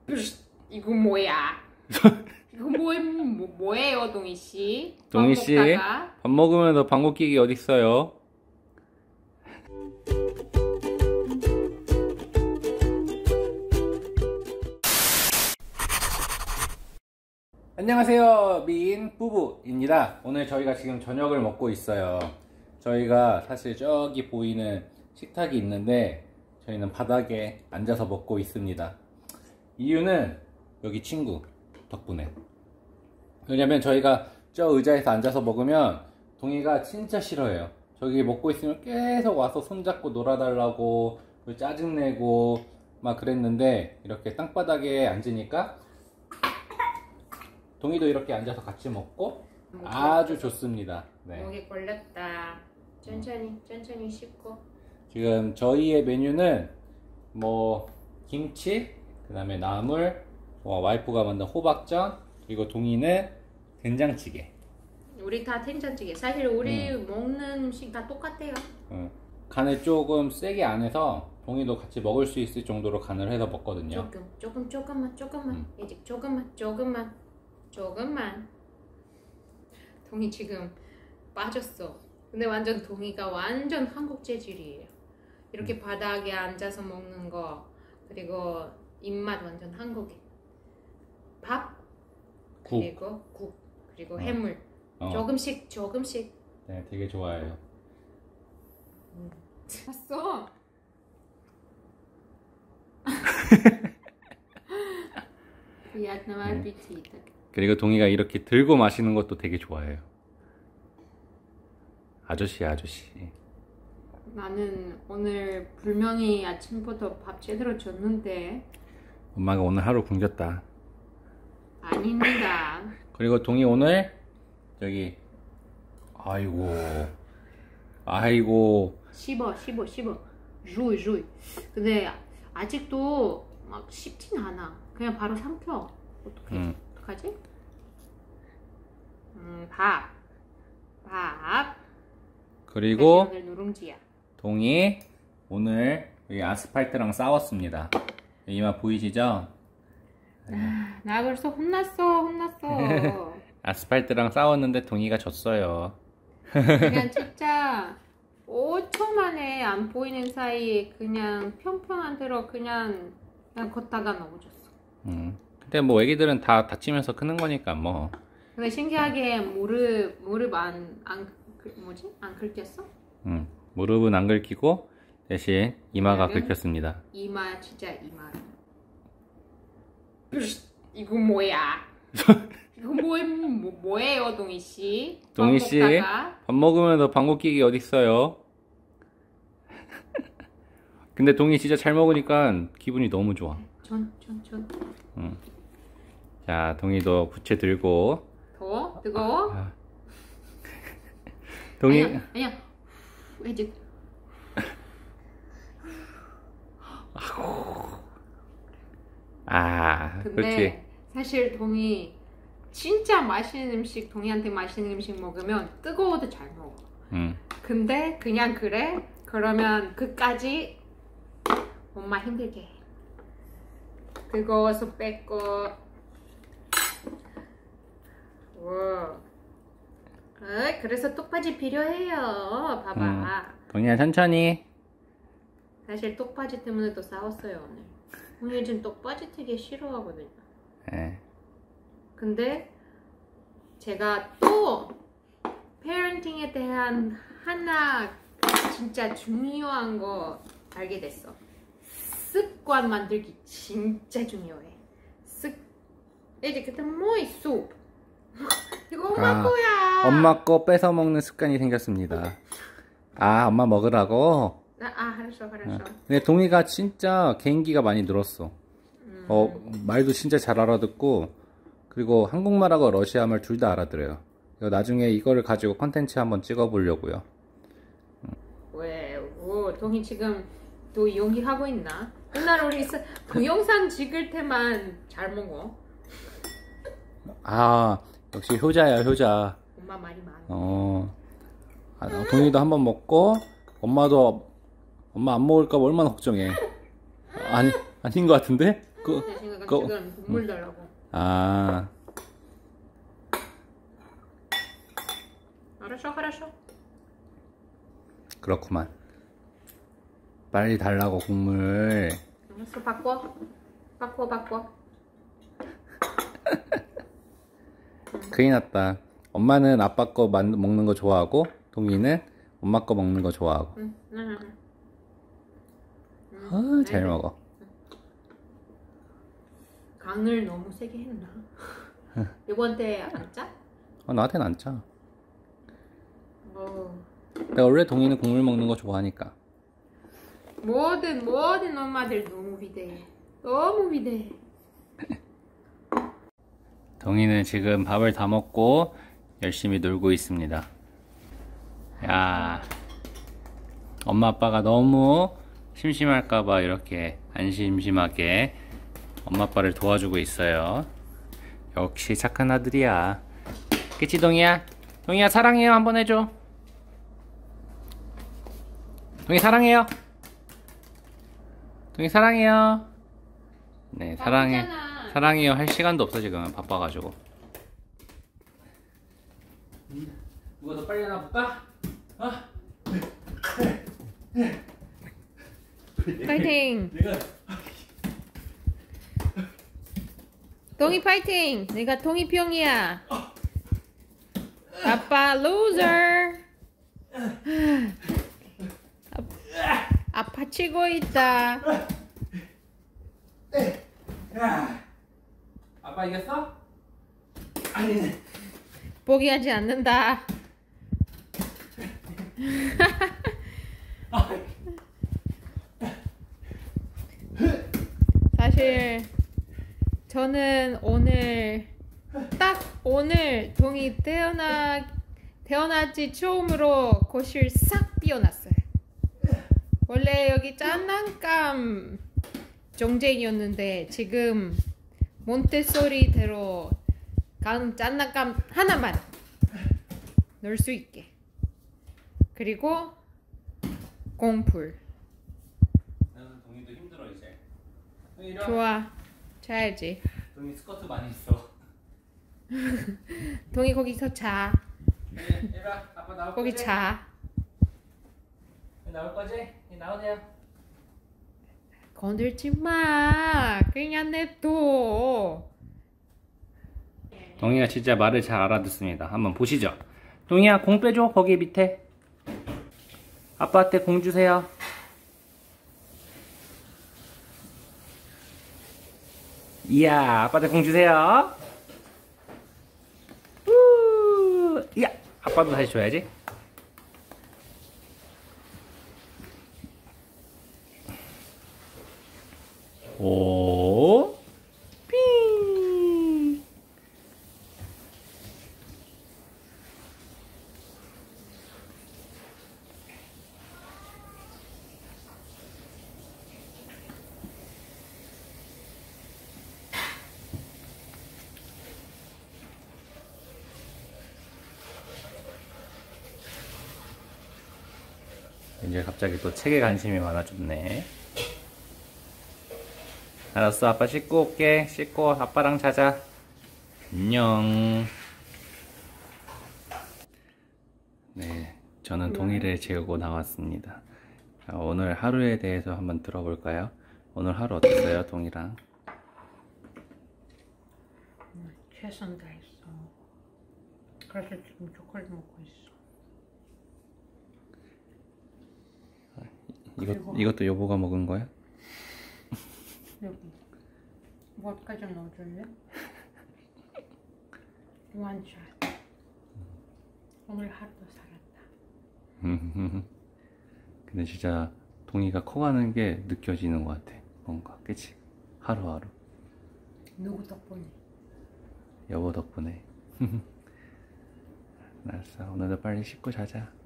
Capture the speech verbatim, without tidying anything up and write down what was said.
이거 뭐야? 이거 뭐, 뭐 뭐예요, 동희 씨? 동희 씨, 밥 먹으면서 방귀 끼기 어딨어요? 안녕하세요, 미인 부부입니다. 오늘 저희가 지금 저녁을 먹고 있어요. 저희가 사실 저기 보이는 식탁이 있는데 저희는 바닥에 앉아서 먹고 있습니다. 이유는 여기 친구 덕분에. 왜냐면 저희가 저 의자에서 앉아서 먹으면 동희가 진짜 싫어해요. 저기 먹고 있으면 계속 와서 손잡고 놀아달라고 짜증내고 막 그랬는데, 이렇게 땅바닥에 앉으니까 동희도 이렇게 앉아서 같이 먹고 아주 좋습니다. 네. 목에 걸렸다. 천천히 천천히 씹고. 지금 저희의 메뉴는 뭐 김치, 그 다음에 나물, 어, 와이프가 만든 호박전, 그리고 동희는 된장찌개. 우리 다 된장찌개. 사실 우리 음. 먹는 음식 다 똑같아요. 음. 간을 조금 세게 안 해서 동희도 같이 먹을 수 있을 정도로 간을 해서 먹거든요. 조금 조금 조금만 조금만 음. 이제 조금만 조금만 조금만. 동희 지금 빠졌어. 근데 완전 동희가 완전 한국 재질이에요. 이렇게 음. 바닥에 앉아서 먹는 거, 그리고 입맛 완전 한국에. 밥, 국. 그리고 국, 그리고 어. 해물. 어. 조금씩 조금씩. 네, 되게 좋아해요. 음. 봤어. 음. 그리고 동희가 이렇게 들고 마시는 것도 되게 좋아해요. 아저씨 아저씨. 나는 오늘 분명히 아침부터 밥 제대로 줬는데 엄마가 오늘 하루 굶겼다. 아닙니다. 그리고 동희 오늘 저기 아이고 아이고 씹어 씹어 씹어 주이 주이. 근데 아직도 막 씹진 않아. 그냥 바로 삼켜. 어떡해? 음. 어떡하지? 음, 밥 밥. 그리고 오늘 누룽지야. 동희 오늘 여기 아스팔트랑 싸웠습니다. 이마 보이시죠? 아, 나 벌써 혼났어 혼났어. 아스팔트랑 싸웠는데 동희가 졌어요. 그냥 진짜 오 초 만에 안 보이는 사이에 그냥 평평한 데로 그냥 그냥 걷다가 넘어졌어. 음. 근데 뭐 애기들은 다 다치면서 크는 거니까 뭐. 근데 신기하게 무릎 무릎 안 안 뭐지 안 긁혔어? 음. 무릎은 안 긁히고 대신 이마가 긁혔습니다. 이마 진짜 이마. 이거 뭐야? 이거 뭐, 뭐 뭐예요, 동희 씨? 동희 씨, 밥 먹으면서 방귀 끼기 어딨어요? 근데 동희 진짜 잘 먹으니까 기분이 너무 좋아. 전, 전, 전. 응. 자, 동희도 부채 들고. 더워? 뜨거워? 아, 아. 동희. 아니야, 아니야. 이제. 아, 근데 그렇지. 사실 동희 진짜 맛있는 음식, 동희한테 맛있는 음식 먹으면 뜨거워도 잘 먹어. 음. 근데 그냥 그래? 그러면 그까지 엄마 힘들게 해. 뜨거워서 뺏고. 와. 어이, 그래서 똑바지 필요해요. 봐봐. 음. 동희야 천천히. 사실 똑바지 때문에 또 싸웠어요 오늘. 오늘 요즘 똑바지 되게 싫어하거든요. 네. 근데 제가 또 페어런팅에 대한 하나 진짜 중요한 거 알게 됐어. 습관 만들기 진짜 중요해. 습 이제 그때 뭐 있어? 이거 엄마 아, 거야. 엄마 거 뺏어 먹는 습관이 생겼습니다. 아, 엄마 먹으라고? 아, 아 알았어 알았어. 근데 동희가 진짜 개인기가 많이 늘었어. 음. 어, 말도 진짜 잘 알아듣고, 그리고 한국말하고 러시아말 둘 다 알아들어요. 나중에 이거를 가지고 컨텐츠 한번 찍어보려고요. 왜? 오, 동희 지금 또 연기하고 있나? 맨날 우리 동영상 찍을 때만 잘 먹어. 아, 역시 효자야 효자. 엄마 말이 많아. 어, 아, 동희도 한번 먹고 엄마도 엄마 안 먹을까 봐 얼마나 걱정해. 아니, 아닌 것 같은데? 그, 내 생각은 그- 지금 국물 달라고. 아, 알았어, 알았어. 그렇구만. 빨리 달라고 국물. 알았어, 바꿔. 바꿔, 바꿔. 큰일 났다. 엄마는 아빠 거 만- 먹는 거 좋아하고 동이는 엄마 거 먹는 거 좋아하고. 응, 응, 응. 아, 잘 먹어. 간을 너무 세게 했나? 이번 때 안 짜? 어, 나한테는 안 짜. 어. 내가 원래 동이는 국물 먹는 거 좋아하니까. 모든 모든 엄마들 너무 위대해. 너무 위대해. 동이는 지금 밥을 다 먹고 열심히 놀고 있습니다. 야, 엄마 아빠가 너무 심심할까봐 이렇게 안 심심하게 엄마 아빠를 도와주고 있어요. 역시 착한 아들이야. 그치 동이야? 동이야 사랑해요 한번 해줘. 동이 사랑해요. 동이 사랑해요. 네 사랑해. 바쁘잖아. 사랑해요 할 시간도 없어 지금 바빠가지고. 누가 더 빨리 하나 볼까? 어? 파이팅. 내가 동이 파이팅. 내가 동이 병이야. 아빠 루저. 아- 아빠 치고 있다. 아빠 이겼어? 아니네. 포기하지 않는다. 사실 저는 오늘 딱 오늘 동이 태어나 태어나지 처음으로 거실 싹 비워놨어요. 원래 여기 장난감 정쟁이었는데 지금 몬테소리대로 간 장난감 하나만 넣을 수 있게. 그리고 공풀. 나는 동이도 힘들어 이제. 동이 이리 와. 좋아. 자야지. 동이 스커트 많이 있어. 동이 거기서 자. 이리 이리 와. 아빠 나올 거기 거지? 자. 나올 거지? 이 나오세요. 건들지 마. 그냥 냅둬. 동이가 진짜 말을 잘 알아듣습니다. 한번 보시죠. 동이야 공 빼줘. 거기 밑에. 아빠한테 공 주세요. 이야 아빠한테 공 주세요. 우, 이야 아빠도 다시 줘야지. 오, 삥. 이제 갑자기 또 책에 관심이 많아졌네. 알았어 아빠 씻고 올게. 씻고 아빠랑 자자. 안녕. 네 저는 동이를 재우고 나왔습니다. 자, 오늘 하루에 대해서 한번 들어볼까요? 오늘 하루 어땠어요 동이랑? 최선 다했어. 그래서 지금 초콜릿 먹고 있어. 이것, 그리고- 이것도 여보가 먹은 거야? 여기 vodka 좀 넣어줄래? 원샷. 오늘 하루도 살았다. 근데 진짜 동이가 커가는 게 느껴지는 것 같아. 뭔가 그치? 하루하루 누구 덕분에? 여보 덕분에. 알았어 오늘도 빨리 씻고 자자.